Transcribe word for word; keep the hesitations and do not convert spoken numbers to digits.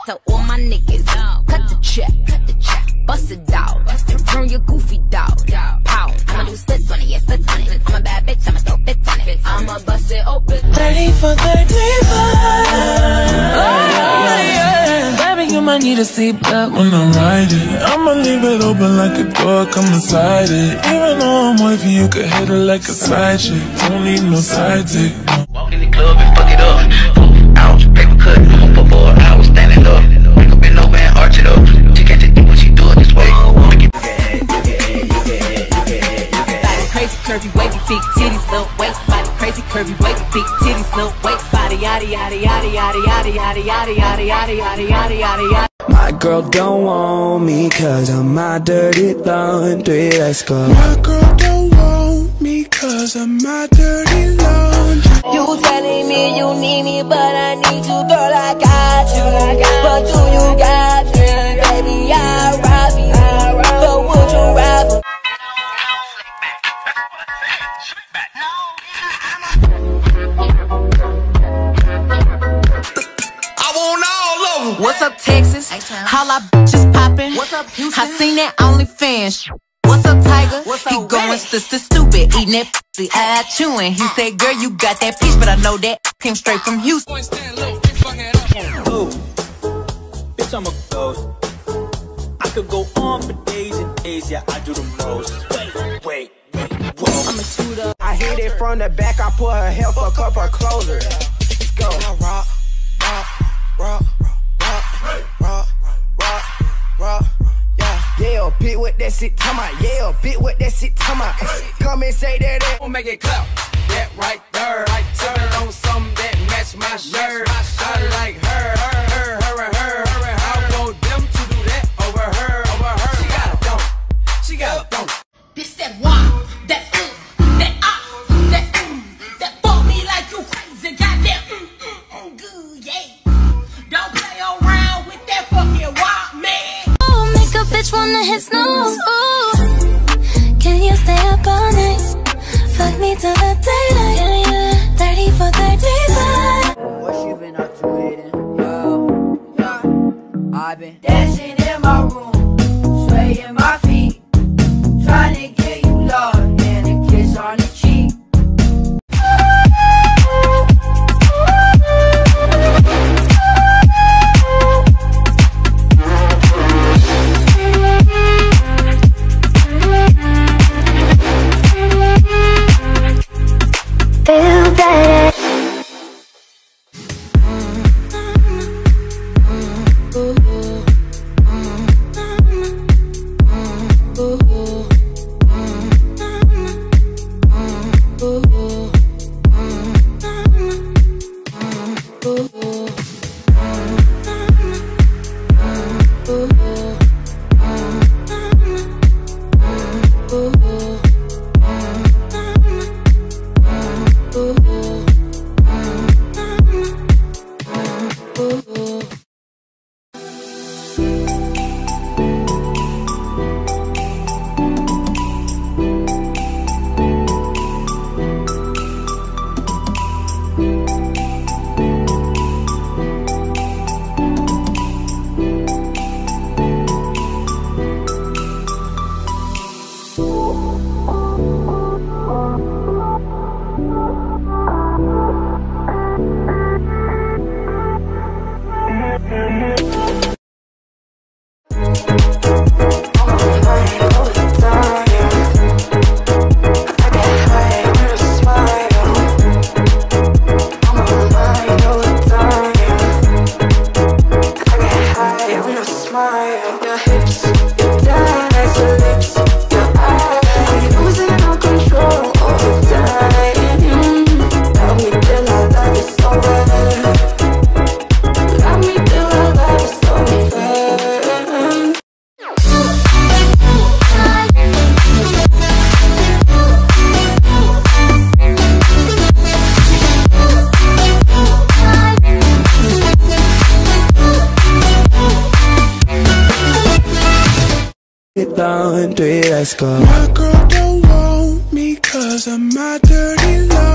to all my niggas. Cut the check, cut the check, bust it down. Turn your goofy dog. Pow. I'ma do splits on it, yeah, splits on it. I'm a bad bitch, I'ma throw fits on it. I'ma bust it open. thirty for thirty-five. Oh, yeah. Baby, you might need a seatbelt when I'm riding. I'ma leave it open like a door, come inside it. Even though I'm wifey, you can hit it like a side chick. Don't need no side dick. Walk in the club and fuck it up. Ouch, paper cut, for four hours standing up. Wake up in over and arch it up. She can't do what she do it this way. Crazy curvy wavy big titties, little waist body. Crazy curvy wavy big titties, little waist body. Yada yada yada yada yada yada yada yada yada yada yada yada yada. My girl don't want me cause I'm my dirty laundry. Let's go. My girl don't want me cause I'm my dirty laundry. You telling me you need me, but I need you, girl. I got you. But do you got me, baby? I'll rob you. But would you rather? What's up, Texas? All our bitches poppin'. What's up, Houston? I seen that OnlyFans. What's up, Tiger? What's up, he going sister stupid, eating that pussy, eye chewing. He said, girl, you got that peach, but I know that came straight from Houston. Ooh, bitch, I'm a ghost. I could go on for days and days, yeah, I do the most. Wait, wait, wait, whoa. I'm a shooter. I hit it from the back, I put her head, fuck up her closer. Let's go. Rock, rock, rock, rock. Rock, rock, rock, yeah. Yeah, bitch, what that shit talking about? Yeah, bitch, what that shit talking about? Come and say that. We'll make it clap. That right there. Right there. On something that match my shirt. I like her, her, her, her, and her, her, and her. I want them to do that over her, over her. She got a don't. She got a don't. This that wah, that uh, that ah, that mm, that fuck me like you crazy, goddamn, mm, mm, mm, good, yeah. Don't play around with that fucking wild man. Oh, make a bitch wanna hit snooze. Ooh, can you stay up all night? Fuck me till the daylight. Yeah, yeah. thirty for thirty-five. What you been up to, Aiden? Yo, yo, I've been dancing in my room, swaying my feet, trying to get you love and a kiss on the cheek. Feel better. Laundry, let's go. My girl don't want me cause I'm my dirty laundry.